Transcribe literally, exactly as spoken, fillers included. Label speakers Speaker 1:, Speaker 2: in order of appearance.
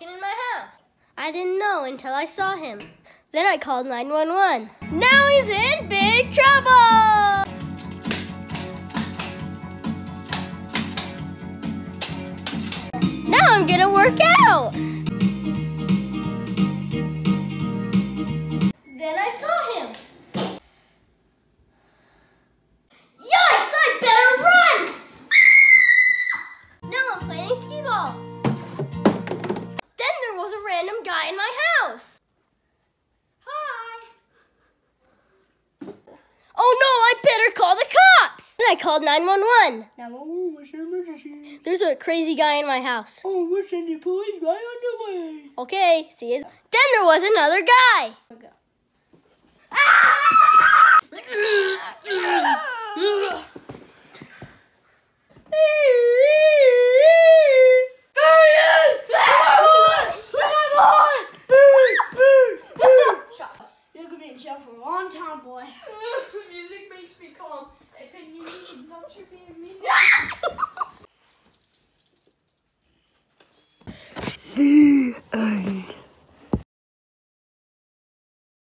Speaker 1: walking in my house. I didn't know until I saw him. Then I called nine one one. Now he's in big trouble! Now I'm gonna work out! Then I saw him. Yikes! I better run! Now I'm playing skee-ball. Then there was a random guy in my house. Hi. Oh no, I better call the cops. And I called nine one one.
Speaker 2: nine one one, what's your emergency?
Speaker 1: There's a crazy guy in my house.
Speaker 2: Oh, we're sending police right on the way.
Speaker 1: Okay, see you. Then there was another guy.
Speaker 2: You're gonna be in jail for a long time, boy.
Speaker 3: Music makes me calm. Opinion, don't you be mean.